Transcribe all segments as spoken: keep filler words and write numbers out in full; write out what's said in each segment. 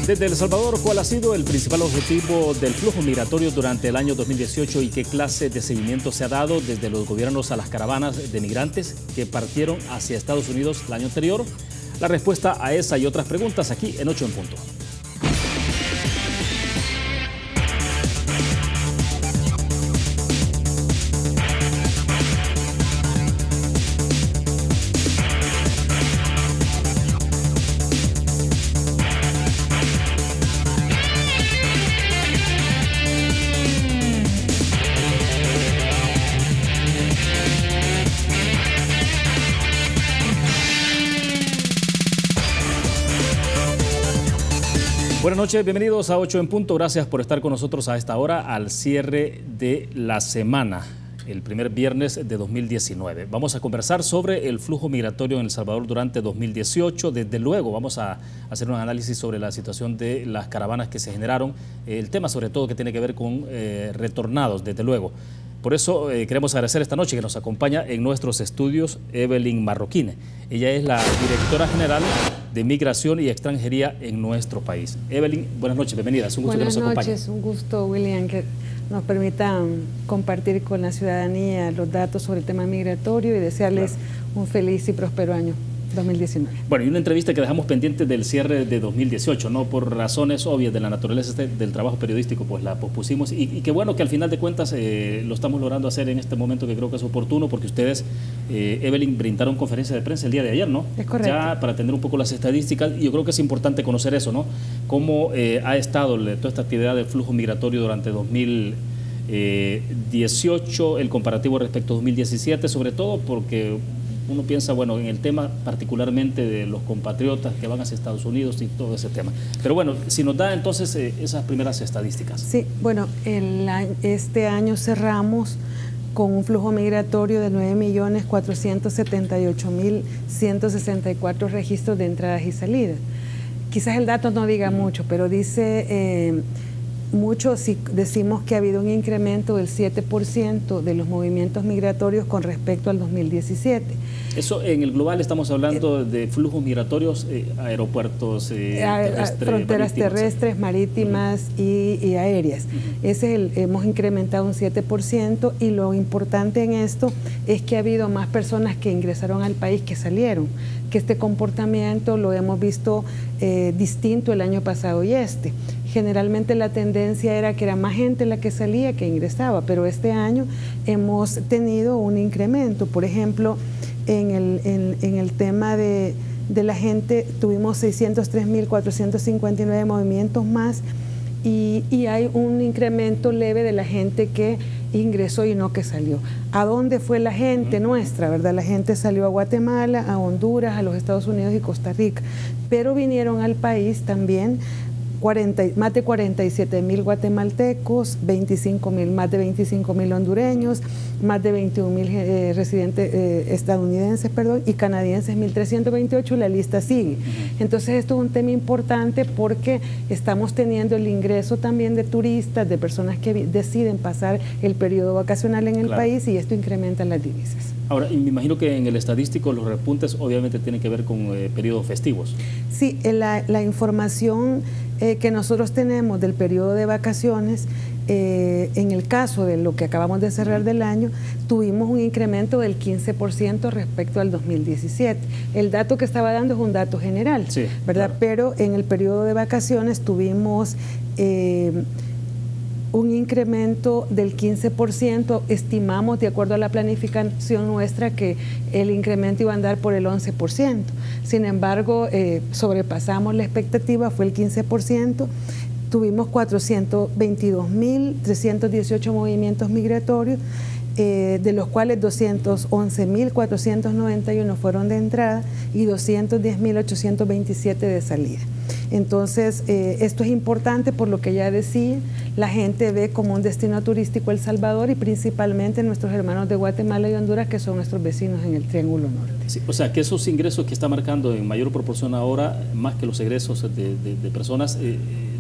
Desde El Salvador, ¿cuál ha sido el principal objetivo del flujo migratorio durante el año dos mil dieciocho y qué clase de seguimiento se ha dado desde los gobiernos a las caravanas de migrantes que partieron hacia Estados Unidos el año anterior? La respuesta a esa y otras preguntas aquí en ocho en punto. Buenas noches, bienvenidos a ocho en punto. Gracias por estar con nosotros a esta hora al cierre de la semana, el primer viernes de dos mil diecinueve. Vamos a conversar sobre el flujo migratorio en El Salvador durante dos mil dieciocho. Desde luego vamos a hacer un análisis sobre la situación de las caravanas que se generaron, el tema sobre todo que tiene que ver con eh, retornados, desde luego. Por eso eh, queremos agradecer esta noche que nos acompaña en nuestros estudios Evelyn Marroquine. Ella es la directora general de Migración y Extranjería en nuestro país. Evelyn, buenas noches, bienvenida. Es un gusto buenas que nos acompañe. Buenas noches, un gusto, William, que nos permitan compartir con la ciudadanía los datos sobre el tema migratorio y desearles claro. un feliz y próspero año dos mil diecinueve. Bueno, y una entrevista que dejamos pendiente del cierre de dos mil dieciocho, ¿no? Por razones obvias de la naturaleza del trabajo periodístico, pues la pospusimos y, y qué bueno que al final de cuentas eh, lo estamos logrando hacer en este momento que creo que es oportuno porque ustedes, eh, Evelyn, brindaron conferencia de prensa el día de ayer, ¿no? Es correcto. Ya para tener un poco las estadísticas y yo creo que es importante conocer eso, ¿no? Cómo eh, ha estado toda esta actividad del flujo migratorio durante dos mil dieciocho, el comparativo respecto a dos mil diecisiete, sobre todo porque uno piensa, bueno, en el tema particularmente de los compatriotas que van hacia Estados Unidos y todo ese tema. Pero bueno, si nos da entonces eh, esas primeras estadísticas. Sí, bueno, el, este año cerramos con un flujo migratorio de nueve millones cuatrocientos setenta y ocho mil ciento sesenta y cuatro registros de entradas y salidas. Quizás el dato no diga mucho, pero dice... Eh, Mucho si decimos que ha habido un incremento del siete por ciento de los movimientos migratorios con respecto al dos mil diecisiete. Eso en el global estamos hablando eh, de flujos migratorios, eh, aeropuertos, eh, a, terrestres, fronteras marítimas, terrestres, marítimas uh-huh. y, y aéreas. Uh-huh. Ese es el, hemos incrementado un siete por ciento y lo importante en esto es que ha habido más personas que ingresaron al país que salieron, que este comportamiento lo hemos visto eh, distinto el año pasado y este. Generalmente la tendencia era que era más gente la que salía que ingresaba, pero este año hemos tenido un incremento. Por ejemplo, en el, en, en el tema de, de la gente tuvimos seiscientos tres mil cuatrocientos cincuenta y nueve movimientos más y, y hay un incremento leve de la gente que ingresó y no que salió. ¿A dónde fue la gente nuestra, verdad? La gente salió a Guatemala, a Honduras, a los Estados Unidos y Costa Rica, pero vinieron al país también cuarenta, más de cuarenta y siete mil guatemaltecos, veinticinco mil, más de veinticinco mil hondureños, más de veintiún mil eh, residentes eh, estadounidenses, perdón, y canadienses mil trescientos veintiocho, la lista sigue. Entonces esto es un tema importante porque estamos teniendo el ingreso también de turistas, de personas que deciden pasar el periodo vacacional en el claro. país y esto incrementa las divisas. Ahora, y me imagino que en el estadístico los repuntes obviamente tienen que ver con eh, periodos festivos. Sí, la, la información eh, que nosotros tenemos del periodo de vacaciones, eh, en el caso de lo que acabamos de cerrar del año, tuvimos un incremento del quince por ciento respecto al dos mil diecisiete. El dato que estaba dando es un dato general, sí, ¿verdad? Claro. Pero en el periodo de vacaciones tuvimos... Eh, un incremento del quince por ciento, estimamos de acuerdo a la planificación nuestra que el incremento iba a andar por el once por ciento. Sin embargo, eh, sobrepasamos la expectativa, fue el quince por ciento, tuvimos cuatrocientos veintidós mil trescientos dieciocho movimientos migratorios, eh, de los cuales doscientos once mil cuatrocientos noventa y uno fueron de entrada y doscientos diez mil ochocientos veintisiete de salida. Entonces, eh, esto es importante por lo que ya decía, la gente ve como un destino turístico El Salvador y principalmente nuestros hermanos de Guatemala y Honduras, que son nuestros vecinos en el Triángulo Norte. Sí, o sea, que esos ingresos que está marcando en mayor proporción ahora, más que los egresos de, de, de personas, eh,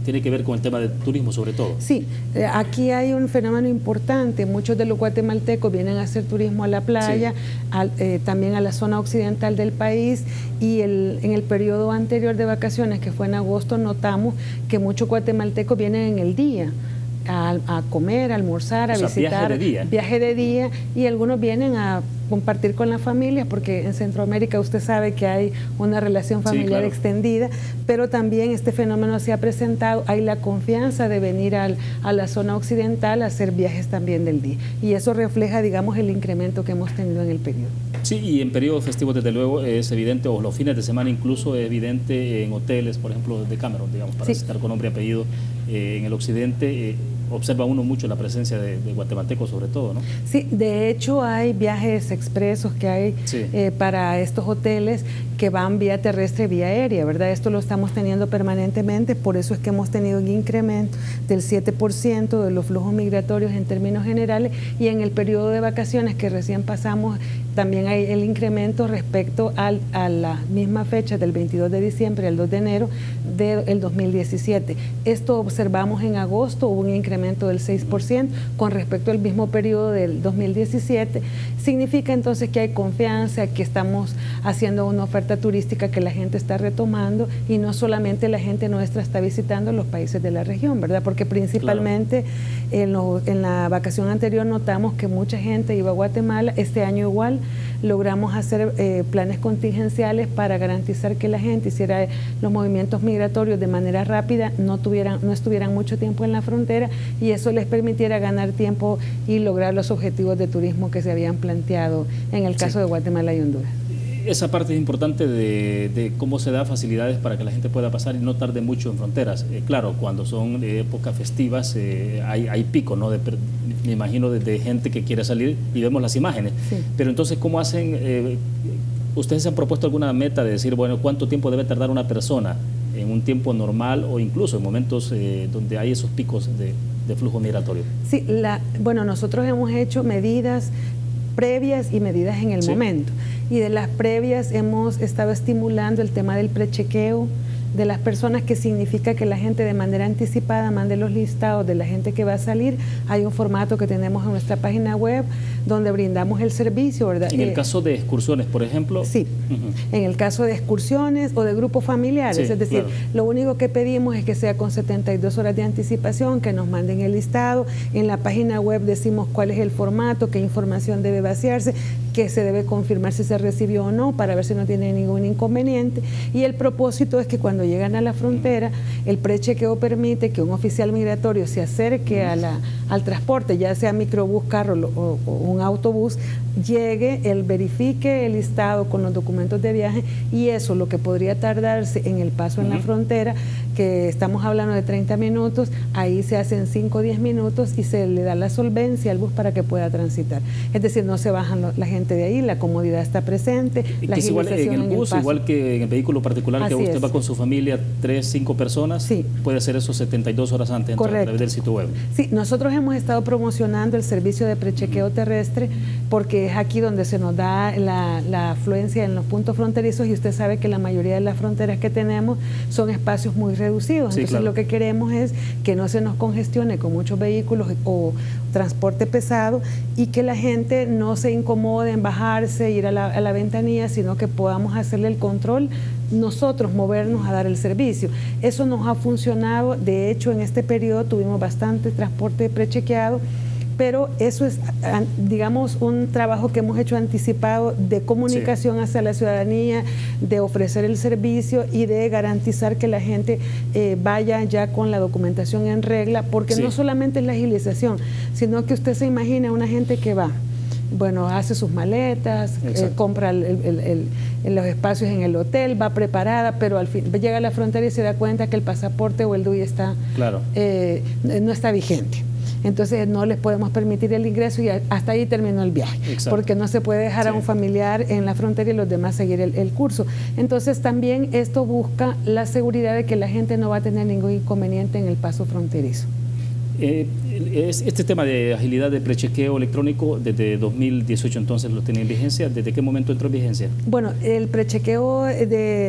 tiene que ver con el tema del turismo sobre todo. Sí, eh, aquí hay un fenómeno importante. Muchos de los guatemaltecos vienen a hacer turismo a la playa, sí. al, eh, también a la zona occidental del país, y el, en el periodo anterior de vacaciones, que fue en agosto, notamos que muchos guatemaltecos vienen en el día. A, a comer, a almorzar, a o sea, visitar, viaje de día. viaje de día, y algunos vienen a compartir con las familias, porque en Centroamérica usted sabe que hay una relación familiar, sí, claro, extendida, pero también este fenómeno se ha presentado, hay la confianza de venir al, a la zona occidental a hacer viajes también del día, y eso refleja, digamos, el incremento que hemos tenido en el periodo. Sí, y en periodos festivos desde luego es evidente, o los fines de semana incluso es evidente en hoteles, por ejemplo, de Cameron, digamos, para sí. citar con nombre y apellido, eh, en el occidente, eh, observa uno mucho la presencia de, de guatemaltecos sobre todo, ¿no? Sí, de hecho hay viajes expresos que hay sí. eh, para estos hoteles que van vía terrestre, vía aérea, ¿verdad? Esto lo estamos teniendo permanentemente, por eso es que hemos tenido un incremento del siete por ciento de los flujos migratorios en términos generales, y en el periodo de vacaciones que recién pasamos también hay el incremento respecto al, a la misma fecha del veintidós de diciembre al dos de enero del dos mil diecisiete. Esto observamos en agosto, hubo un incremento del seis por ciento con respecto al mismo periodo del dos mil diecisiete. Significa entonces que hay confianza, que estamos haciendo una oferta turística que la gente está retomando, y no solamente la gente nuestra está visitando los países de la región, ¿verdad? Porque principalmente claro. en, lo, en la vacación anterior notamos que mucha gente iba a Guatemala. Este año igual logramos hacer eh, planes contingenciales para garantizar que la gente hiciera los movimientos migratorios de manera rápida, no tuvieran, no estuvieran mucho tiempo en la frontera, y eso les permitiera ganar tiempo y lograr los objetivos de turismo que se habían planteado en el caso sí. de Guatemala y Honduras. Esa parte es importante de, de cómo se da facilidades para que la gente pueda pasar y no tarde mucho en fronteras. Eh, claro, cuando son eh, épocas festivas eh, hay, hay pico, ¿no? De, me imagino de, de gente que quiere salir, y vemos las imágenes. Sí. Pero entonces, ¿cómo hacen? Eh, ¿Ustedes se han propuesto alguna meta de decir, bueno, cuánto tiempo debe tardar una persona en un tiempo normal, o incluso en momentos eh, donde hay esos picos de, de flujo migratorio? Sí, la, bueno, nosotros hemos hecho medidas previas y medidas en el sí. momento. Y de las previas hemos estado estimulando el tema del prechequeo de las personas, que significa que la gente de manera anticipada mande los listados de la gente que va a salir. Hay un formato que tenemos en nuestra página web donde brindamos el servicio, ¿verdad? En el eh, caso de excursiones, por ejemplo. Sí, uh-huh. en el caso de excursiones o de grupos familiares, sí, es decir, claro. lo único que pedimos es que sea con setenta y dos horas de anticipación, que nos manden el listado. En la página web decimos cuál es el formato, qué información debe vaciarse, que se debe confirmar si se recibió o no, para ver si no tiene ningún inconveniente. Y el propósito es que cuando llegan a la frontera, el prechequeo permite que un oficial migratorio se acerque a la, al transporte, ya sea microbús, carro o, o un autobús, llegue, él verifique el listado con los documentos de viaje, y eso, lo que podría tardarse en el paso en uh-huh. la frontera, que estamos hablando de treinta minutos, ahí se hacen cinco o diez minutos y se le da la solvencia al bus para que pueda transitar. Es decir, no se bajan la gente de ahí, la comodidad está presente. La que es igual en el bus, en el igual que en el vehículo particular, así que usted es. va con su familia, tres, cinco personas, sí. puede hacer eso setenta y dos horas antes a través del sitio web. Sí, nosotros hemos estado promocionando el servicio de prechequeo uh-huh. terrestre, porque es aquí donde se nos da la, la afluencia en los puntos fronterizos, y usted sabe que la mayoría de las fronteras que tenemos son espacios muy reducidos. Entonces sí, claro. lo que queremos es que no se nos congestione con muchos vehículos o transporte pesado, y que la gente no se incomode en bajarse, ir a la, a la ventanilla, sino que podamos hacerle el control, nosotros movernos a dar el servicio. Eso nos ha funcionado. De hecho, en este periodo tuvimos bastante transporte prechequeado, pero eso es, digamos, un trabajo que hemos hecho anticipado de comunicación sí. hacia la ciudadanía, de ofrecer el servicio y de garantizar que la gente eh, vaya ya con la documentación en regla, porque sí. no solamente es la agilización, sino que usted se imagina una gente que va, bueno, hace sus maletas, eh, compra el, el, el, el, los espacios en el hotel, va preparada, pero al fin llega a la frontera y se da cuenta que el pasaporte o el D U I está, claro. eh, no está vigente. Entonces no les podemos permitir el ingreso, y hasta ahí terminó el viaje. Exacto. Porque no se puede dejar sí. a un familiar en la frontera y los demás seguir el, el curso. Entonces también esto busca la seguridad de que la gente no va a tener ningún inconveniente en el paso fronterizo. Eh, este tema de agilidad de prechequeo electrónico desde dos mil dieciocho entonces lo tenía en vigencia. ¿Desde qué momento entró en vigencia? Bueno, el prechequeo de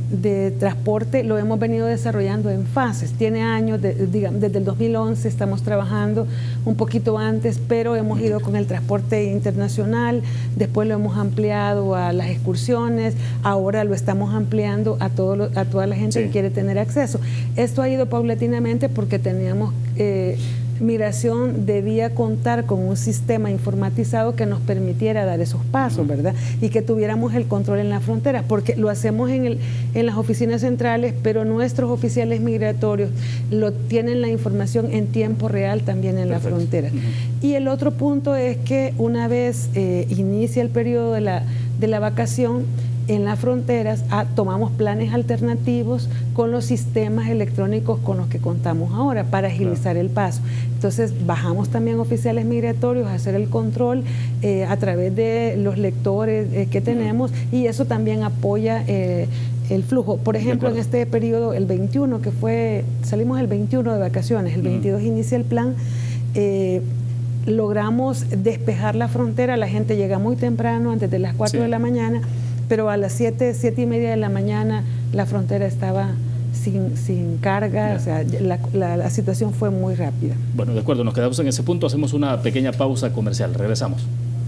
de transporte lo hemos venido desarrollando en fases. Tiene años, de, digamos, desde el dos mil once estamos trabajando un poquito antes, pero hemos ido con el transporte internacional, después lo hemos ampliado a las excursiones, ahora lo estamos ampliando a, todo lo, a toda la gente sí. que quiere tener acceso. Esto ha ido paulatinamente porque teníamos... Eh, Migración debía contar con un sistema informatizado que nos permitiera dar esos pasos, ¿verdad? Y que tuviéramos el control en la frontera, porque lo hacemos en, el, en las oficinas centrales, pero nuestros oficiales migratorios lo tienen la información en tiempo real también en Perfecto. La frontera. Uh-huh. Y el otro punto es que una vez eh, inicia el periodo de la, de la vacación, en las fronteras ah, tomamos planes alternativos con los sistemas electrónicos con los que contamos ahora para agilizar claro. el paso. Entonces bajamos también oficiales migratorios a hacer el control eh, a través de los lectores eh, que tenemos uh-huh. y eso también apoya eh, el flujo. Por ejemplo, en este periodo, el veintiuno, que fue, salimos el veintiuno de vacaciones, el veintidós uh-huh. inicia el plan, eh, logramos despejar la frontera, la gente llega muy temprano, antes de las cuatro sí. de la mañana, pero a las siete, siete y media de la mañana la frontera estaba sin, sin carga, o sea, la, la, la situación fue muy rápida. Bueno, de acuerdo, nos quedamos en ese punto, hacemos una pequeña pausa comercial, regresamos.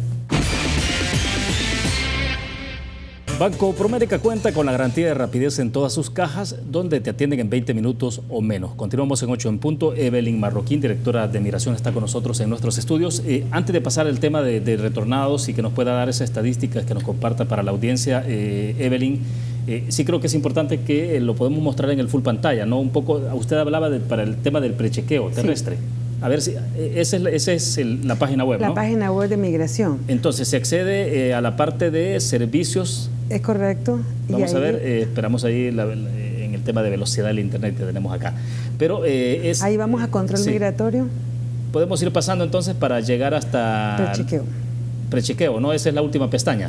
Banco Promérica cuenta con la garantía de rapidez en todas sus cajas, donde te atienden en veinte minutos o menos. Continuamos en ocho en punto. Evelyn Marroquín, directora de Migración, está con nosotros en nuestros estudios. Eh, antes de pasar el tema de, de retornados y que nos pueda dar esa estadística que nos comparta para la audiencia, eh, Evelyn, eh, sí creo que es importante que eh, lo podemos mostrar en el full pantalla, ¿no? Un poco, usted hablaba de, para el tema del prechequeo terrestre. Sí. A ver si, esa es, esa es el, la página web, La ¿no? página web de migración. Entonces, se accede eh, a la parte de servicios. Es correcto. Vamos a ver, eh, esperamos ahí la, en el tema de velocidad del internet que tenemos acá. Pero eh, es... Ahí vamos a control sí. migratorio. Podemos ir pasando entonces para llegar hasta... Prechequeo. Prechequeo, ¿no? Esa es la última pestaña.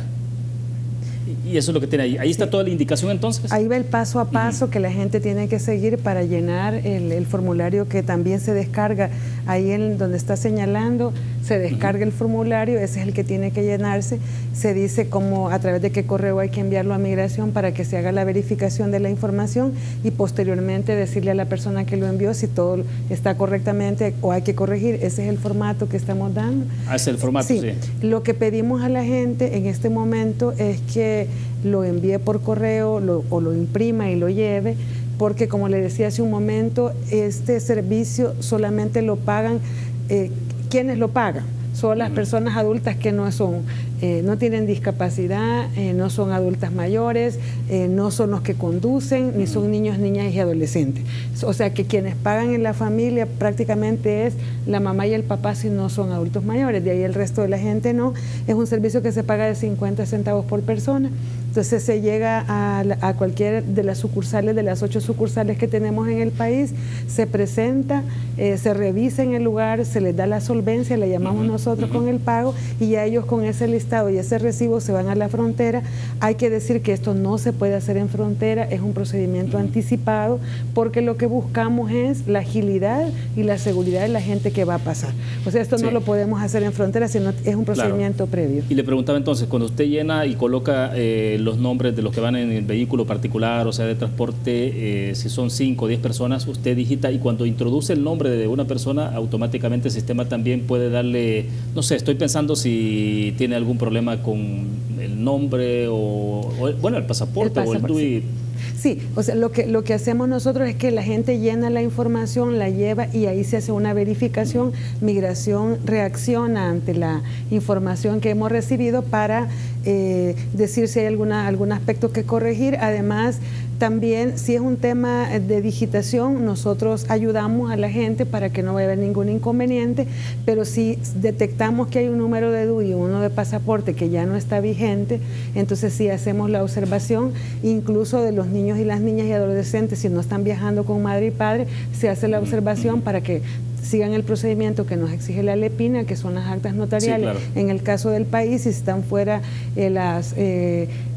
Y eso es lo que tiene ahí. Ahí está sí. toda la indicación entonces. Ahí va el paso a paso uh-huh. que la gente tiene que seguir para llenar el, el formulario que también se descarga. Ahí en donde está señalando, se descarga uh-huh. el formulario, ese es el que tiene que llenarse. Se dice cómo, a través de qué correo hay que enviarlo a migración para que se haga la verificación de la información y posteriormente decirle a la persona que lo envió si todo está correctamente o hay que corregir. Ese es el formato que estamos dando. Ah, es el formato, sí. sí. Lo que pedimos a la gente en este momento es que lo envíe por correo lo, o lo imprima y lo lleve, porque como le decía hace un momento, este servicio solamente lo pagan, eh, ¿quiénes lo pagan? Son las personas adultas que no son, eh, no tienen discapacidad, eh, no son adultas mayores, eh, no son los que conducen, ni son niños, niñas y adolescentes. O sea que quienes pagan en la familia prácticamente es la mamá y el papá si no son adultos mayores, de ahí el resto de la gente no. Es un servicio que se paga de cincuenta centavos por persona. Entonces se llega a, la, a cualquier de las sucursales, de las ocho sucursales que tenemos en el país, se presenta, eh, se revisa en el lugar, se les da la solvencia, le llamamos uh-huh, nosotros uh-huh. con el pago, y ya ellos con ese listado y ese recibo se van a la frontera. Hay que decir que esto no se puede hacer en frontera, es un procedimiento uh-huh. anticipado, porque lo que buscamos es la agilidad y la seguridad de la gente que va a pasar. O sea, esto sí. no lo podemos hacer en frontera, sino es un procedimiento claro. previo. Y le preguntaba entonces, cuando usted llena y coloca eh, los nombres de los que van en el vehículo particular, o sea, de transporte, eh, si son cinco o diez personas, usted digita y cuando introduce el nombre de una persona, automáticamente el sistema también puede darle, no sé, estoy pensando si tiene algún problema con el nombre o, o bueno, el pasaporte, el pasaporte o el D U I. Sí. Sí, o sea, lo que, lo que hacemos nosotros es que la gente llena la información, la lleva y ahí se hace una verificación. Migración reacciona ante la información que hemos recibido para eh, decir si hay alguna, algún aspecto que corregir. Además, también, si es un tema de digitación, nosotros ayudamos a la gente para que no vaya a haber ningún inconveniente, pero si detectamos que hay un número de D U I y uno de pasaporte que ya no está vigente, entonces sí hacemos la observación, incluso de los niños y las niñas y adolescentes, si no están viajando con madre y padre, se hace la observación para que sigan el procedimiento que nos exige la LEPINA, que son las actas notariales, sí, claro. en el caso del país, si están fuera eh, las... Eh,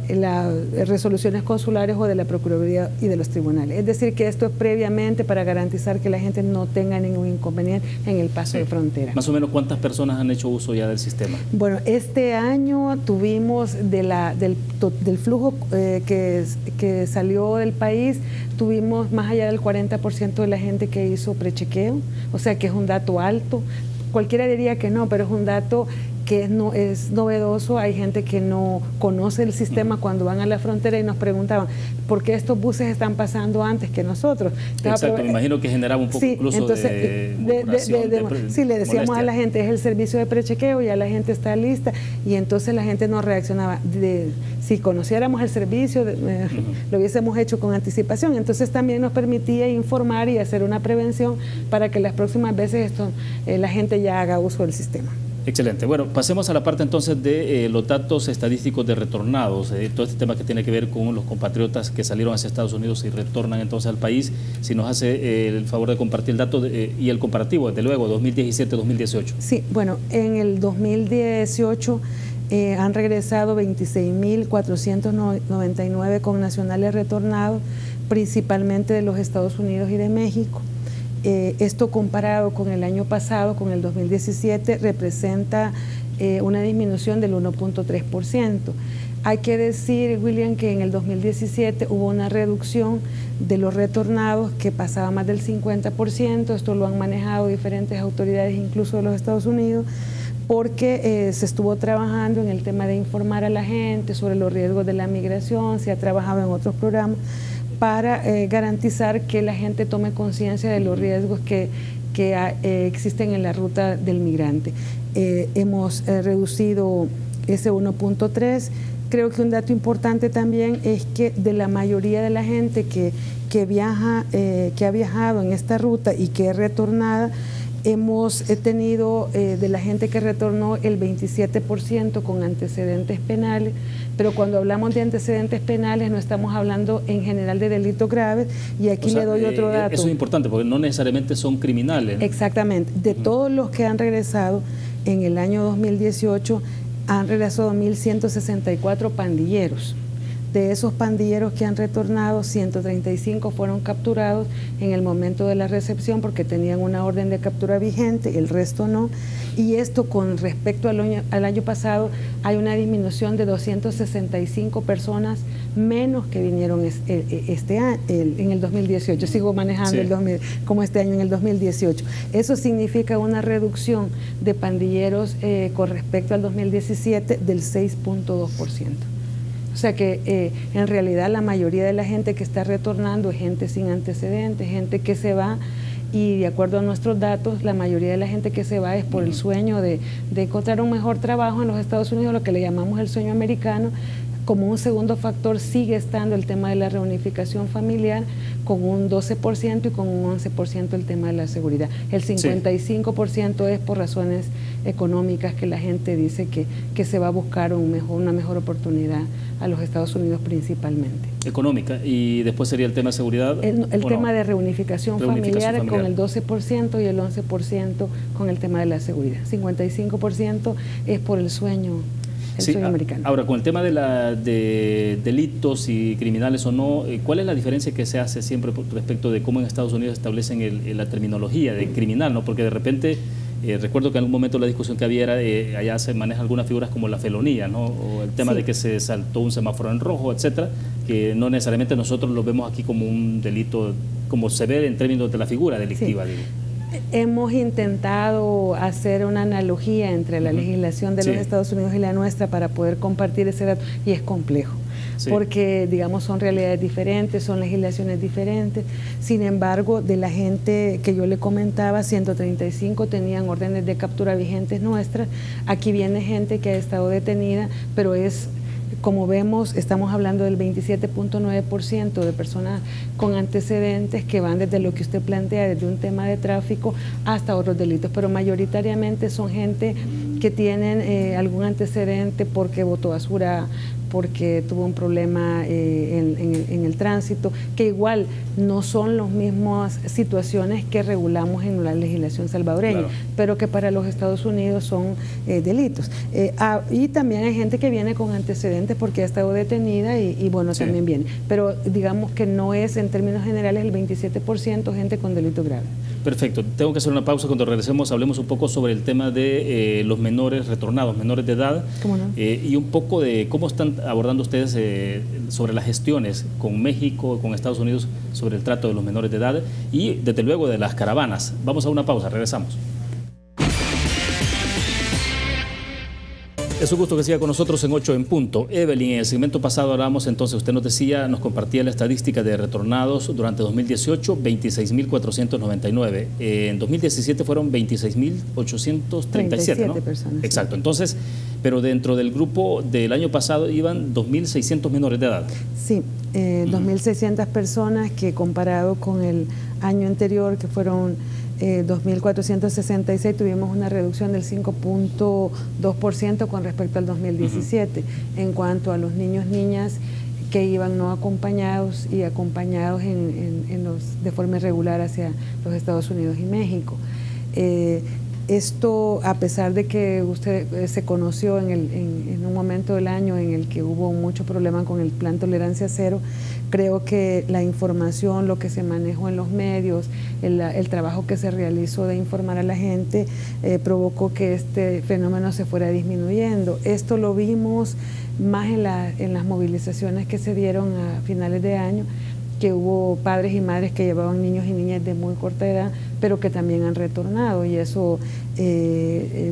las resoluciones consulares o de la Procuraduría y de los tribunales. Es decir, que esto es previamente para garantizar que la gente no tenga ningún inconveniente en el paso sí. de frontera. Más o menos, ¿cuántas personas han hecho uso ya del sistema? Bueno, este año tuvimos de la, del, del flujo eh, que, que salió del país, tuvimos más allá del cuarenta por ciento de la gente que hizo prechequeo, o sea que es un dato alto. Cualquiera diría que no, pero es un dato que es, no, es novedoso. Hay gente que no conoce el sistema uh-huh. cuando van a la frontera y nos preguntaban ¿por qué estos buses están pasando antes que nosotros? Exacto, pero, me imagino que generaba un poco sí, incluso entonces, de, de, de, de, de Sí, le decíamos molestia. a la gente, es el servicio de prechequeo, ya la gente está lista, y entonces la gente no reaccionaba. De, si conociéramos el servicio, de, eh, uh-huh. lo hubiésemos hecho con anticipación, entonces también nos permitía informar y hacer una prevención para que las próximas veces esto, eh, la gente ya haga uso del sistema. Excelente. Bueno, pasemos a la parte entonces de eh, los datos estadísticos de retornados, eh, todo este tema que tiene que ver con los compatriotas que salieron hacia Estados Unidos y retornan entonces al país. Si nos hace eh, el favor de compartir el dato de, eh, y el comparativo, desde luego, dos mil diecisiete a dos mil dieciocho. Sí, bueno, en el dos mil dieciocho eh, han regresado veintiséis mil cuatrocientos noventa y nueve connacionales retornados, principalmente de los Estados Unidos y de México. Eh, esto comparado con el año pasado, con el dos mil diecisiete, representa eh, una disminución del uno punto tres por ciento. Hay que decir, William, que en el dos mil diecisiete hubo una reducción de los retornados que pasaba más del cincuenta por ciento. Esto lo han manejado diferentes autoridades, incluso de los Estados Unidos, porque eh, se estuvo trabajando en el tema de informar a la gente sobre los riesgos de la migración, se ha trabajado en otros programas para eh, garantizar que la gente tome conciencia de los riesgos que, que eh, existen en la ruta del migrante. Eh, hemos eh, reducido ese uno punto tres. Creo que un dato importante también es que de la mayoría de la gente que, que, viaja, eh, que ha viajado en esta ruta y que es retornada, hemos tenido eh, de la gente que retornó el veintisiete por ciento con antecedentes penales, pero cuando hablamos de antecedentes penales no estamos hablando en general de delitos graves, y aquí o sea, le doy otro dato. Eso es importante porque no necesariamente son criminales. Exactamente. De uh-huh. todos los que han regresado en el año dos mil dieciocho, han regresado mil ciento sesenta y cuatro pandilleros. De esos pandilleros que han retornado, ciento treinta y cinco fueron capturados en el momento de la recepción porque tenían una orden de captura vigente, el resto no. Y esto con respecto al año, al año pasado hay una disminución de doscientas sesenta y cinco personas menos que vinieron este, este año, el, en el dos mil dieciocho. Sigo manejando sí. el dos mil, como este año en el dos mil dieciocho. Eso significa una reducción de pandilleros eh, con respecto al dos mil diecisiete del seis punto dos por ciento. O sea que eh, en realidad la mayoría de la gente que está retornando es gente sin antecedentes, gente que se va, y de acuerdo a nuestros datos, la mayoría de la gente que se va es por el sueño de, de encontrar un mejor trabajo en los Estados Unidos, lo que le llamamos el sueño americano. Como un segundo factor sigue estando el tema de la reunificación familiar, con un doce por ciento, y con un once por ciento el tema de la seguridad. El cincuenta y cinco por ciento sí. es por razones económicas, que la gente dice que, que se va a buscar un mejor, una mejor oportunidad a los Estados Unidos principalmente. Económica, y después sería el tema de seguridad. El, el tema no? de reunificación, reunificación familiar, familiar con el doce por ciento y el once por ciento con el tema de la seguridad. cincuenta y cinco por ciento es por el sueño. El sí, sueño americano. Ahora, con el tema de, la, de delitos y criminales o no, ¿cuál es la diferencia que se hace siempre respecto de cómo en Estados Unidos establecen el, la terminología de criminal, ¿no? Porque de repente, eh, recuerdo que en algún momento la discusión que había era, eh, allá se manejan algunas figuras como la felonía, ¿no? O el tema sí. de que se saltó un semáforo en rojo, etcétera, que no necesariamente nosotros lo vemos aquí como un delito, como se ve en términos de la figura delictiva, sí. digo. Hemos intentado hacer una analogía entre la uh-huh. legislación de sí. los Estados Unidos y la nuestra para poder compartir ese dato, y es complejo, sí. porque digamos son realidades diferentes, son legislaciones diferentes. Sin embargo, de la gente que yo le comentaba, ciento treinta y cinco tenían órdenes de captura vigentes nuestras. Aquí viene gente que ha estado detenida, pero es... Como vemos, estamos hablando del veintisiete punto nueve por ciento de personas con antecedentes que van desde lo que usted plantea, desde un tema de tráfico hasta otros delitos, pero mayoritariamente son gente que tienen eh, algún antecedente porque botó basura, porque tuvo un problema eh, en, en, en el tránsito, que igual no son las mismas situaciones que regulamos en la legislación salvadoreña, claro, pero que para los Estados Unidos son eh, delitos. Eh, ah, y también hay gente que viene con antecedentes porque ha estado detenida y, y bueno, sí, también viene. Pero digamos que no es en términos generales el veintisiete por ciento gente con delito grave. Perfecto. Tengo que hacer una pausa. Cuando regresemos hablemos un poco sobre el tema de eh, los menores retornados, menores de edad, ¿Cómo no? eh, y un poco de cómo están abordando ustedes eh, sobre las gestiones con México, con Estados Unidos, sobre el trato de los menores de edad y desde luego de las caravanas. Vamos a una pausa, regresamos. Es un gusto que siga con nosotros en ocho en punto. Evelyn, en el segmento pasado hablábamos entonces, usted nos decía, nos compartía la estadística de retornados durante dos mil dieciocho, veintiséis mil cuatrocientos noventa y nueve. Eh, en dos mil diecisiete fueron veintiséis mil ochocientos treinta y siete, ¿no? personas. Exacto, sí. Entonces, pero dentro del grupo del año pasado iban dos mil seiscientos menores de edad. Sí, eh, uh-huh. dos mil seiscientas personas que comparado con el año anterior, que fueron Eh, dos mil cuatrocientos sesenta y seis, tuvimos una reducción del cinco punto dos por ciento con respecto al dos mil diecisiete. Uh-huh. En cuanto a los niños, niñas que iban no acompañados y acompañados en, en, en los, de forma irregular hacia los Estados Unidos y México. Eh, Esto, a pesar de que usted eh, se conoció en, el, en, en un momento del año en el que hubo mucho problema con el plan Tolerancia Cero, creo que la información, lo que se manejó en los medios, el, el trabajo que se realizó de informar a la gente, eh, provocó que este fenómeno se fuera disminuyendo. Esto lo vimos más en, la, en las movilizaciones que se dieron a finales de año, que hubo padres y madres que llevaban niños y niñas de muy corta edad, pero que también han retornado, y eso eh, eh,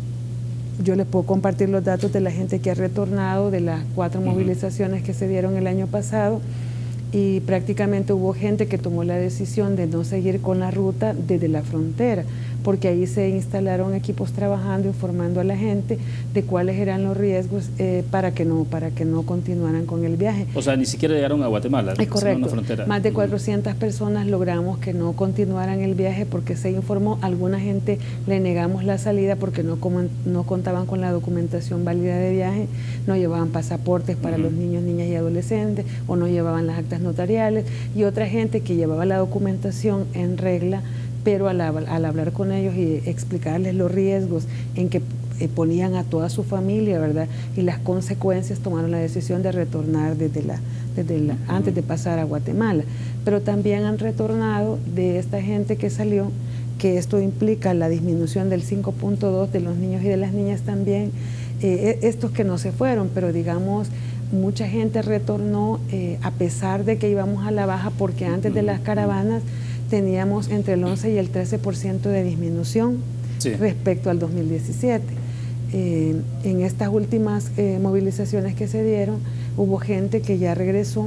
yo les puedo compartir los datos de la gente que ha retornado de las cuatro uh-huh. movilizaciones que se dieron el año pasado, y prácticamente hubo gente que tomó la decisión de no seguir con la ruta desde la frontera, porque ahí se instalaron equipos trabajando, informando a la gente de cuáles eran los riesgos eh, para que no para que no continuaran con el viaje. O sea, ni siquiera llegaron a Guatemala. Es correcto. Frontera. Más de cuatrocientas personas logramos que no continuaran el viaje porque se informó. Alguna gente le negamos la salida porque no, como, no contaban con la documentación válida de viaje, no llevaban pasaportes para uh-huh. los niños, niñas y adolescentes, o no llevaban las actas notariales, y otra gente que llevaba la documentación en regla, pero al, al hablar con ellos y explicarles los riesgos en que eh, ponían a toda su familia, ¿verdad? Y las consecuencias, tomaron la decisión de retornar desde la, desde la, antes de pasar a Guatemala. Pero también han retornado de esta gente que salió, que esto implica la disminución del cinco punto dos de los niños y de las niñas también, eh, estos que no se fueron, pero digamos, mucha gente retornó eh, a pesar de que íbamos a la baja, porque antes de las caravanas teníamos entre el once y el trece por ciento de disminución sí. respecto al dos mil diecisiete. Eh, en estas últimas eh, movilizaciones que se dieron, hubo gente que ya regresó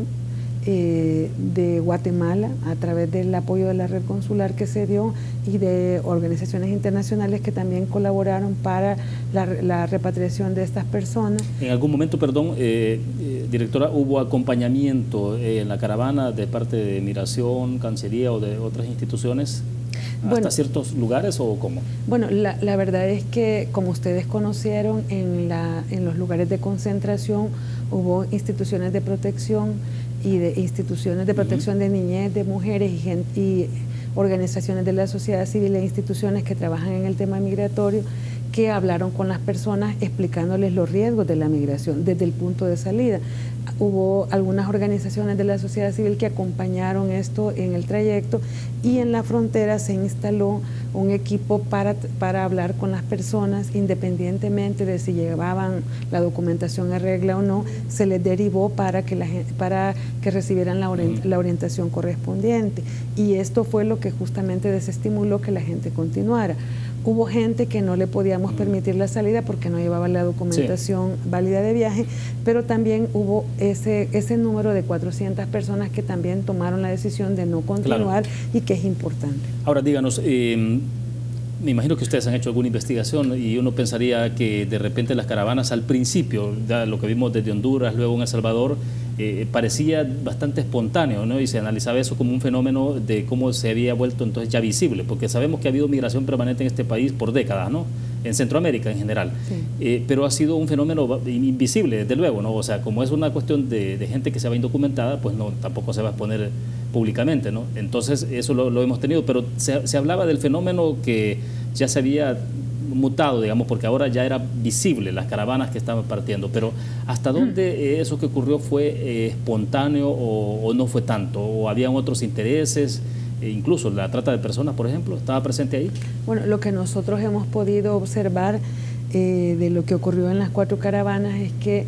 eh, de Guatemala a través del apoyo de la red consular que se dio y de organizaciones internacionales que también colaboraron para la, la repatriación de estas personas. En algún momento, perdón, eh, eh, directora, ¿hubo acompañamiento eh, en la caravana de parte de Migración, Cancillería o de otras instituciones hasta bueno, ciertos lugares o cómo? Bueno, la, la verdad es que, como ustedes conocieron, en, la, en los lugares de concentración hubo instituciones de protección y de instituciones de protección uh-huh. de niñez, de mujeres y, gente, y organizaciones de la sociedad civil e instituciones que trabajan en el tema migratorio, que hablaron con las personas explicándoles los riesgos de la migración desde el punto de salida. Hubo algunas organizaciones de la sociedad civil que acompañaron esto en el trayecto, y en la frontera se instaló un equipo para, para hablar con las personas, independientemente de si llevaban la documentación en regla o no, se les derivó para que, la, para que recibieran la, orient, la orientación correspondiente, y esto fue lo que justamente desestimuló que la gente continuara. Hubo gente que no le podíamos permitir la salida porque no llevaba la documentación sí. válida de viaje, pero también hubo ese, ese número de cuatrocientas personas que también tomaron la decisión de no continuar, claro. y que es importante. Ahora díganos, eh, me imagino que ustedes han hecho alguna investigación y uno pensaría que de repente las caravanas al principio, ya lo que vimos desde Honduras, luego en El Salvador, Eh, parecía bastante espontáneo, ¿no? Y se analizaba eso como un fenómeno de cómo se había vuelto entonces ya visible, porque sabemos que ha habido migración permanente en este país por décadas, ¿no? en Centroamérica en general. Sí. Eh, pero ha sido un fenómeno invisible, desde luego, ¿no? O sea, como es una cuestión de, de gente que se va indocumentada, pues no, tampoco se va a exponer públicamente, ¿no? Entonces, eso lo, lo hemos tenido, pero se, se hablaba del fenómeno que ya se había mutado, digamos, porque ahora ya era visible las caravanas que estaban partiendo, pero ¿hasta dónde eso que ocurrió fue eh, espontáneo o, o no fue tanto? ¿O habían otros intereses? E incluso la trata de personas, por ejemplo, ¿estaba presente ahí? Bueno, lo que nosotros hemos podido observar eh, de lo que ocurrió en las cuatro caravanas es que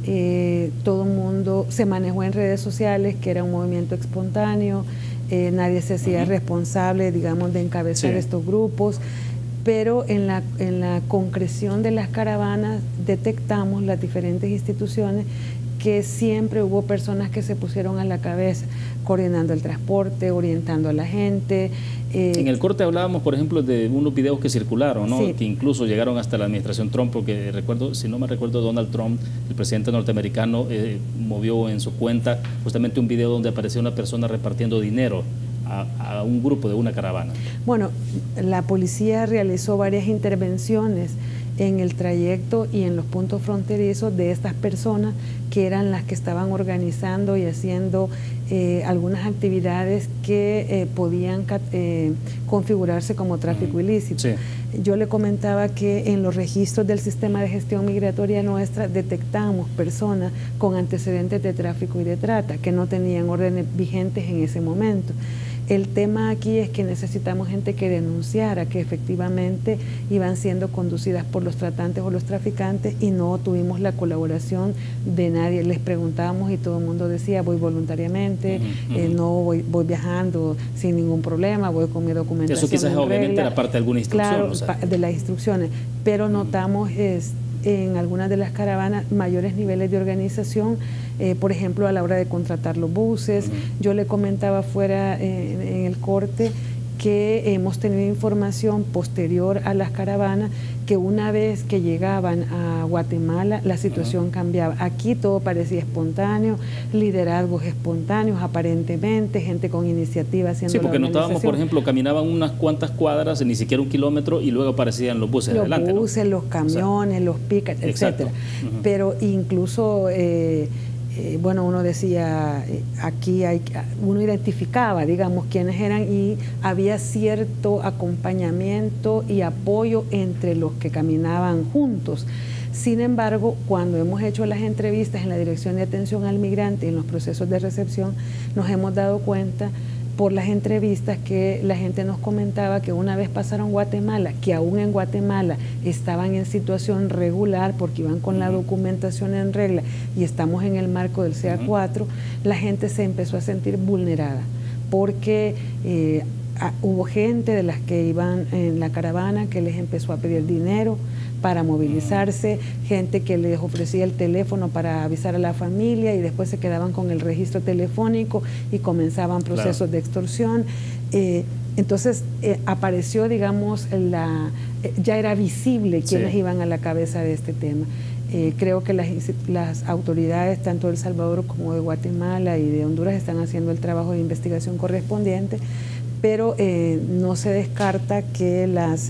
eh, todo el mundo se manejó en redes sociales, que era un movimiento espontáneo, eh, nadie se hacía uh-huh. responsable, digamos, de encabezar sí. estos grupos, pero en la, en la concreción de las caravanas detectamos las diferentes instituciones que siempre hubo personas que se pusieron a la cabeza, coordinando el transporte, orientando a la gente. Eh, en el corte hablábamos, por ejemplo, de unos videos que circularon, ¿no? Sí. Que incluso llegaron hasta la administración Trump, porque recuerdo, si no me recuerdo, Donald Trump, el presidente norteamericano, eh, movió en su cuenta justamente un video donde aparecía una persona repartiendo dinero a, a un grupo de una caravana. Bueno, la policía realizó varias intervenciones en el trayecto y en los puntos fronterizos de estas personas que eran las que estaban organizando y haciendo eh, algunas actividades que eh, podían eh, configurarse como tráfico ilícito. Sí. Yo le comentaba que en los registros del sistema de gestión migratoria nuestra detectamos personas con antecedentes de tráfico y de trata que no tenían órdenes vigentes en ese momento. El tema aquí es que necesitamos gente que denunciara que efectivamente iban siendo conducidas por los tratantes o los traficantes y no tuvimos la colaboración de nadie. Les preguntábamos y todo el mundo decía, voy voluntariamente, uh-huh, uh-huh. Eh, no voy, voy viajando sin ningún problema, voy con mi documentación. Eso quizás obviamente era parte de alguna instrucción. Claro, o sea. de las instrucciones, pero notamos es, en algunas de las caravanas mayores niveles de organización. Eh, por ejemplo, a la hora de contratar los buses. Uh-huh. Yo le comentaba fuera eh, en el corte que hemos tenido información posterior a las caravanas que una vez que llegaban a Guatemala la situación uh-huh. cambiaba. Aquí todo parecía espontáneo, liderazgos espontáneos aparentemente, gente con iniciativa haciendo Sí, porque la notábamos, por ejemplo, caminaban unas cuantas cuadras, ni siquiera un kilómetro, y luego aparecían los buses los adelante. Los buses, ¿no? los camiones, o sea, los pickups, etcétera. Uh-huh. Pero incluso... Eh, Eh, bueno, uno decía, eh, aquí hay, uno identificaba, digamos, quiénes eran y había cierto acompañamiento y apoyo entre los que caminaban juntos. Sin embargo, cuando hemos hecho las entrevistas en la Dirección de Atención al Migrante, en los procesos de recepción, nos hemos dado cuenta por las entrevistas que la gente nos comentaba que una vez pasaron Guatemala, que aún en Guatemala estaban en situación regular porque iban con la documentación en regla y estamos en el marco del C A cuatro, la gente se empezó a sentir vulnerada porque eh, a, hubo gente de las que iban en la caravana que les empezó a pedir dinero para movilizarse, gente que les ofrecía el teléfono para avisar a la familia y después se quedaban con el registro telefónico y comenzaban procesos claro. de extorsión. Eh, entonces eh, apareció, digamos, la, eh, ya era visible quienes sí. iban a la cabeza de este tema. Eh, creo que las, las autoridades, tanto de El Salvador como de Guatemala y de Honduras, están haciendo el trabajo de investigación correspondiente, pero eh, no se descarta que las...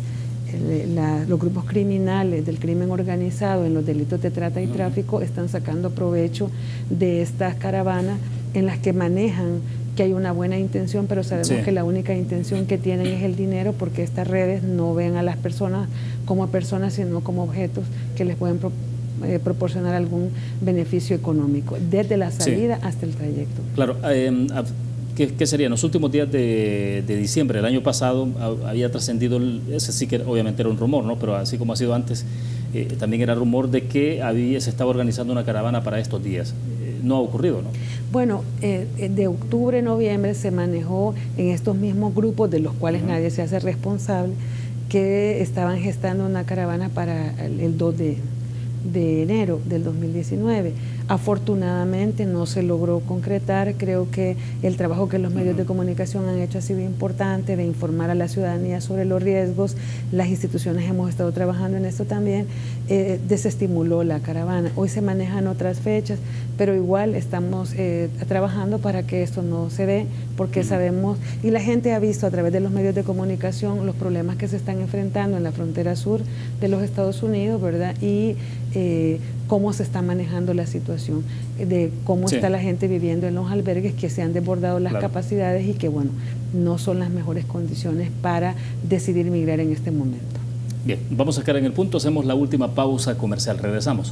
La, los grupos criminales del crimen organizado en los delitos de trata y tráfico están sacando provecho de estas caravanas en las que manejan que hay una buena intención, pero sabemos sí. que la única intención que tienen es el dinero, porque estas redes no ven a las personas como personas, sino como objetos que les pueden pro, eh, proporcionar algún beneficio económico, desde la salida sí. hasta el trayecto. Claro, eh, ¿Qué, ¿Qué sería? En los últimos días de, de diciembre del año pasado había trascendido, ese sí que obviamente era un rumor, ¿no? Pero así como ha sido antes, eh, también era rumor de que había, se estaba organizando una caravana para estos días. Eh, no ha ocurrido, ¿no? Bueno, eh, de octubre a noviembre se manejó en estos mismos grupos, de los cuales uh-huh. nadie se hace responsable, que estaban gestando una caravana para el, el dos de enero del dos mil diecinueve. Afortunadamente no se logró concretar. Creo que el trabajo que los medios de comunicación han hecho ha sido importante, de informar a la ciudadanía sobre los riesgos. Las instituciones hemos estado trabajando en esto también. Eh, desestimuló la caravana. Hoy se manejan otras fechas, pero igual estamos eh, trabajando para que esto no se dé, porque uh-huh. sabemos, y la gente ha visto a través de los medios de comunicación los problemas que se están enfrentando en la frontera sur de los Estados Unidos, ¿verdad? Y eh, cómo se está manejando la situación, de cómo sí. está la gente viviendo en los albergues, que se han desbordado las claro. capacidades y que, bueno, no son las mejores condiciones para decidir migrar en este momento. Bien, vamos a quedar en el punto, hacemos la última pausa comercial, regresamos.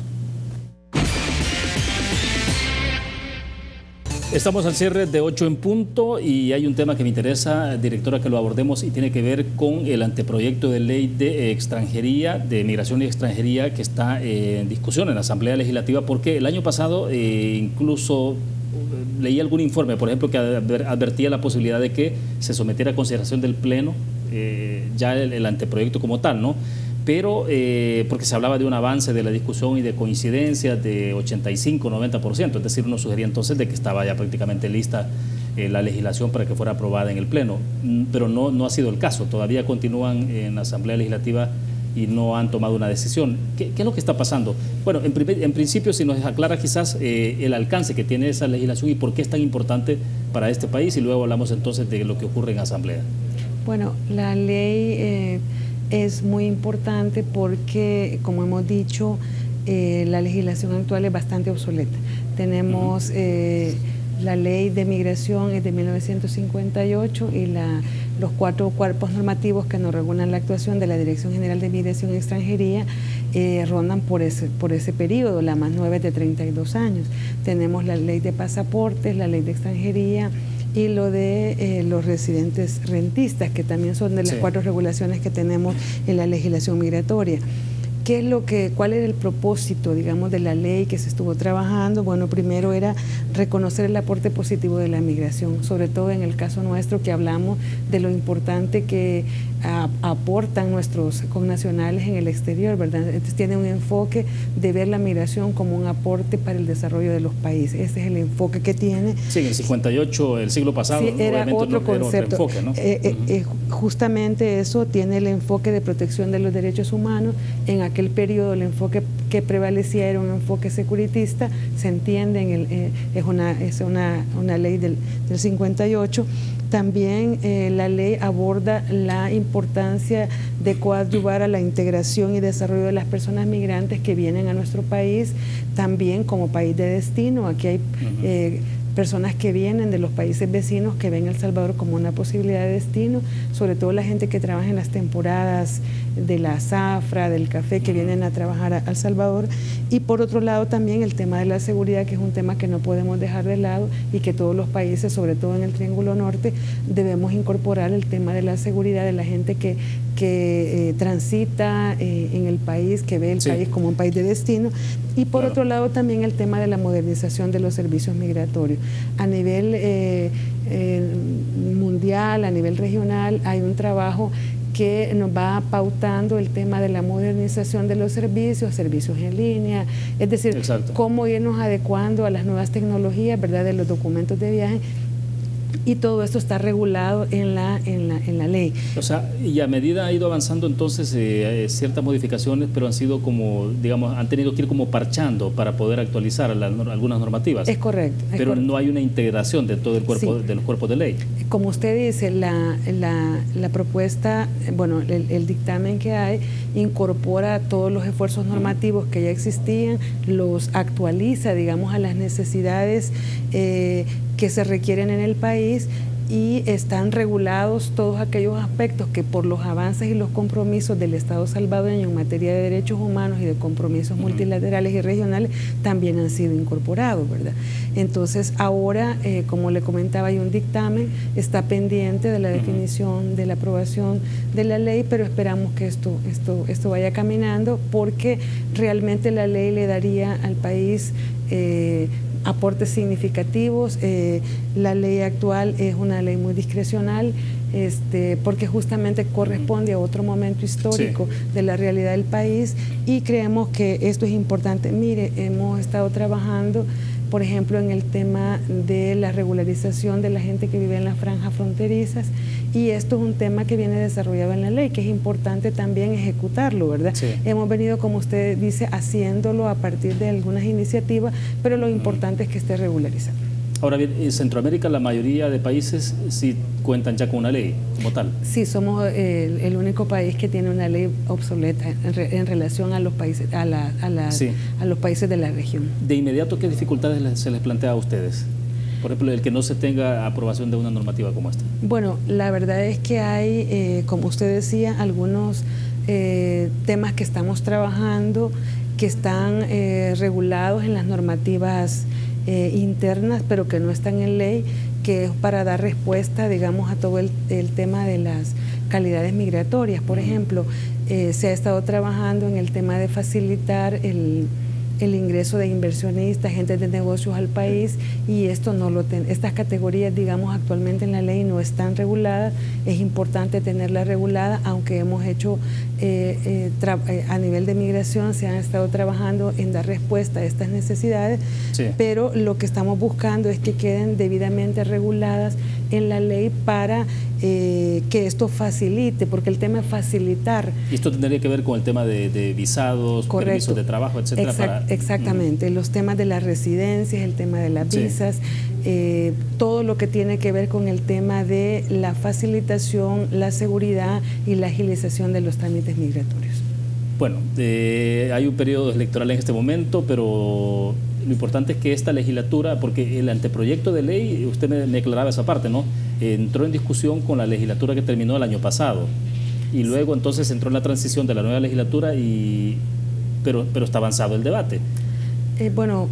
Estamos al cierre de ocho en punto y hay un tema que me interesa, directora, que lo abordemos y tiene que ver con el anteproyecto de ley de extranjería, de migración y extranjería que está eh, en discusión en la Asamblea Legislativa, porque el año pasado eh, incluso leí algún informe, por ejemplo, que advertía la posibilidad de que se sometiera a consideración del Pleno eh, ya el, el anteproyecto como tal, ¿no? Pero eh, porque se hablaba de un avance de la discusión y de coincidencias de ochenta y cinco, noventa por ciento, es decir, uno sugería entonces de que estaba ya prácticamente lista eh, la legislación para que fuera aprobada en el Pleno, pero no, no ha sido el caso, todavía continúan en la Asamblea Legislativa y no han tomado una decisión. ¿Qué, qué es lo que está pasando? Bueno, en, en principio, si nos aclara quizás eh, el alcance que tiene esa legislación y por qué es tan importante para este país, y luego hablamos entonces de lo que ocurre en Asamblea. Bueno, la ley eh, es muy importante porque, como hemos dicho, eh, la legislación actual es bastante obsoleta. Tenemos uh-huh. eh, la ley de migración es de mil novecientos cincuenta y ocho y la, los cuatro cuerpos normativos que nos regulan la actuación de la Dirección General de Migración y Extranjería eh, rondan por ese, por ese periodo, la más nueva es de treinta y dos años. Tenemos la ley de pasaportes, la ley de extranjería y lo de eh, los residentes rentistas, que también son de las sí. cuatro regulaciones que tenemos en la legislación migratoria. ¿Qué es lo que, cuál era el propósito, digamos, de la ley que se estuvo trabajando? Bueno, primero era reconocer el aporte positivo de la migración, sobre todo en el caso nuestro, que hablamos de lo importante que a, aportan nuestros connacionales en el exterior, ¿verdad? Entonces tiene un enfoque de ver la migración como un aporte para el desarrollo de los países. Ese es el enfoque que tiene. Sí, en el cincuenta y ocho, el siglo pasado, sí, era obviamente otro no, concepto. Era otro enfoque, ¿no? Eh, eh, uh-huh. eh, justamente eso tiene el enfoque de protección de los derechos humanos. En aquel periodo el enfoque que prevalecía era un enfoque securitista, se entiende, en el, eh, es, una, es una, una ley del, del cincuenta y ocho. También eh, la ley aborda la importancia de coadyuvar a la integración y desarrollo de las personas migrantes que vienen a nuestro país, también como país de destino. Aquí hay uh-huh. eh, personas que vienen de los países vecinos que ven El Salvador como una posibilidad de destino, sobre todo la gente que trabaja en las temporadas de la zafra, del café, que vienen a trabajar a El Salvador. Y por otro lado también el tema de la seguridad, que es un tema que no podemos dejar de lado y que todos los países, sobre todo en el Triángulo Norte, debemos incorporar el tema de la seguridad de la gente que, que eh, transita eh, en el país, que ve el sí. país como un país de destino. Y por claro. otro lado también el tema de la modernización de los servicios migratorios. A nivel eh, eh, mundial, a nivel regional, hay un trabajo que nos va pautando el tema de la modernización de los servicios, servicios en línea, es decir, Exacto. cómo irnos adecuando a las nuevas tecnologías, ¿verdad?, de los documentos de viaje. Y todo esto está regulado en la, en la, en la ley. O sea, y a medida ha ido avanzando entonces eh, ciertas modificaciones, pero han sido como, digamos, han tenido que ir como parchando para poder actualizar la, algunas normativas. Es correcto. Es pero correcto. No hay una integración de todo el cuerpo, sí. de los cuerpos de ley. Como usted dice, la, la, la propuesta, bueno, el, el dictamen que hay incorpora todos los esfuerzos normativos que ya existían, los actualiza, digamos, a las necesidades eh, que se requieren en el país, y están regulados todos aquellos aspectos que por los avances y los compromisos del Estado salvadoreño en materia de derechos humanos y de compromisos uh-huh. multilaterales y regionales también han sido incorporados, ¿verdad? Entonces ahora, eh, como le comentaba, hay un dictamen, está pendiente de la uh-huh. definición, de la aprobación de la ley, pero esperamos que esto, esto, esto vaya caminando, porque realmente la ley le daría al país eh, aportes significativos. Eh, la ley actual es una ley muy discrecional, este, porque justamente corresponde a otro momento histórico sí. de la realidad del país, y creemos que esto es importante. Mire, hemos estado trabajando, por ejemplo, en el tema de la regularización de la gente que vive en las franjas fronterizas, y esto es un tema que viene desarrollado en la ley, que es importante también ejecutarlo, ¿verdad? Sí. Hemos venido, como usted dice, haciéndolo a partir de algunas iniciativas, pero lo importante mm. es que esté regularizado. Ahora bien, en Centroamérica la mayoría de países sí cuentan ya con una ley como tal. Sí, somos el, el único país que tiene una ley obsoleta en, re, en relación a los países a, la, a, la, sí. a los países de la región. De inmediato, ¿qué dificultades les, se les plantea a ustedes? Por ejemplo, el que no se tenga aprobación de una normativa como esta. Bueno, la verdad es que hay, eh, como usted decía, algunos eh, temas que estamos trabajando que están eh, regulados en las normativas Eh, internas, pero que no están en ley, que es para dar respuesta, digamos, a todo el, el tema de las calidades migratorias. Por ejemplo, eh, se ha estado trabajando en el tema de facilitar el, el ingreso de inversionistas, agentes de negocios al país, y esto no lo ten, estas categorías, digamos, actualmente en la ley no están reguladas. Es importante tenerlas reguladas, aunque hemos hecho eh, eh, eh, a nivel de migración se han estado trabajando en dar respuesta a estas necesidades, sí. pero lo que estamos buscando es que queden debidamente reguladas en la ley para eh, que esto facilite, porque el tema es facilitar. Y esto tendría que ver con el tema de, de visados, Correcto. permisos de trabajo, etcétera. Exact, para... Exactamente, mm. los temas de las residencias, el tema de las visas, sí. eh, todo lo que tiene que ver con el tema de la facilitación, la seguridad y la agilización de los trámites migratorios. Bueno, eh, hay un periodo electoral en este momento, pero lo importante es que esta legislatura, porque el anteproyecto de ley, usted me, me aclaraba esa parte, ¿no? Eh, entró en discusión con la legislatura que terminó el año pasado, y luego entonces entró en la transición de la nueva legislatura, y pero, pero está avanzado el debate. Eh, bueno,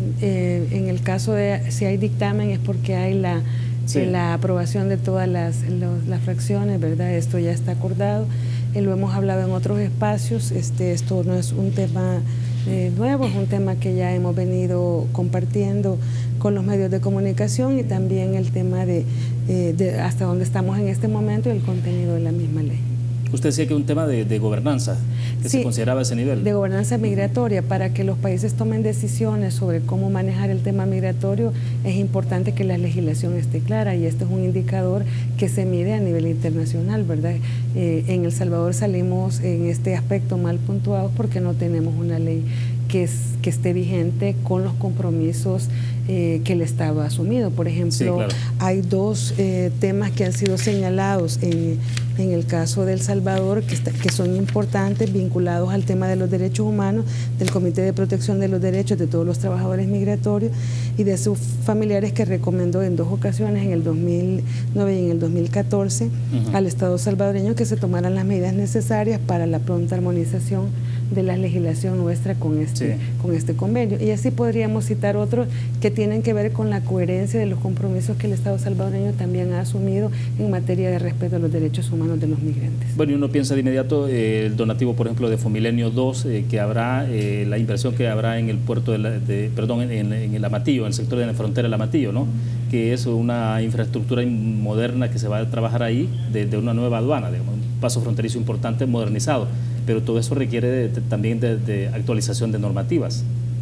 eh, en el caso de si hay dictamen es porque hay la, sí. eh, la aprobación de todas las, los, las fracciones, ¿verdad? Esto ya está acordado. Eh, lo hemos hablado en otros espacios. Este, esto no es un tema eh, nuevo, es un tema que ya hemos venido compartiendo con los medios de comunicación, y también el tema de, eh, de hasta dónde estamos en este momento y el contenido de la misma ley. Usted decía que es un tema de, de gobernanza, que sí, se consideraba ese nivel. De gobernanza migratoria. Para que los países tomen decisiones sobre cómo manejar el tema migratorio, es importante que la legislación esté clara, y este es un indicador que se mide a nivel internacional, ¿verdad? Eh, en El Salvador salimos en este aspecto mal puntuados porque no tenemos una ley que, es, que esté vigente con los compromisos eh, que el Estado ha asumido. Por ejemplo, sí, claro. hay dos eh, temas que han sido señalados en, en el caso de El Salvador que, está, que son importantes, vinculados al tema de los derechos humanos, del Comité de Protección de los Derechos de todos los trabajadores migratorios y de sus familiares, que recomendó en dos ocasiones, en el dos mil nueve y en el dos mil catorce, uh-huh. al Estado salvadoreño que se tomaran las medidas necesarias para la pronta armonización de la legislación nuestra con este, sí. con este convenio. Y así podríamos citar otros que tienen que ver con la coherencia de los compromisos que el Estado salvadoreño también ha asumido en materia de respeto a los derechos humanos de los migrantes. Bueno, y uno piensa de inmediato eh, el donativo, por ejemplo, de Fomilenio dos, eh, que habrá, eh, la inversión que habrá en el puerto de, la, de perdón, en, en el Amatillo, en el sector de la frontera del Amatillo, ¿no? Que es una infraestructura moderna que se va a trabajar ahí, de, de una nueva aduana, digamos, un paso fronterizo importante, modernizado. Pero todo eso requiere de, de, también de, de actualización de normativas.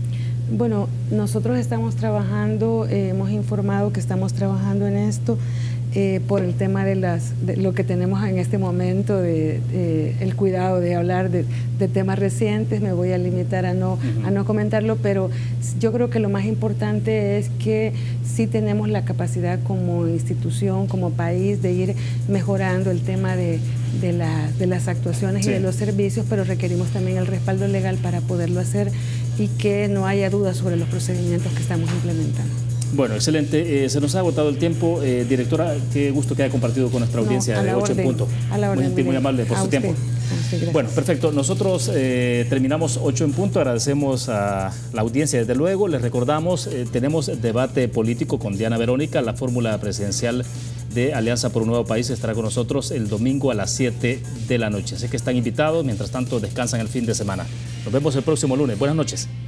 Bueno, nosotros estamos trabajando, eh, hemos informado que estamos trabajando en esto eh, por el tema de, las, de lo que tenemos en este momento, de, de el cuidado de hablar de, de temas recientes. Me voy a limitar a no, uh-huh. a no comentarlo, pero yo creo que lo más importante es que sí tenemos la capacidad como institución, como país, de ir mejorando el tema de De, la, de las actuaciones sí. y de los servicios, pero requerimos también el respaldo legal para poderlo hacer y que no haya dudas sobre los procedimientos que estamos implementando. Bueno, excelente. Eh, se nos ha agotado el tiempo. Eh, directora, qué gusto que haya compartido con nuestra audiencia no, de ocho en punto. A la orden, muy, muy, muy amable por su usted. tiempo. Sí, bueno, perfecto. Nosotros eh, terminamos ocho en punto. Agradecemos a la audiencia, desde luego. Les recordamos, eh, tenemos debate político con Diana Verónica, la fórmula presidencial de Alianza por un Nuevo País estará con nosotros el domingo a las siete de la noche. Así que están invitados. Mientras tanto, descansan el fin de semana. Nos vemos el próximo lunes. Buenas noches.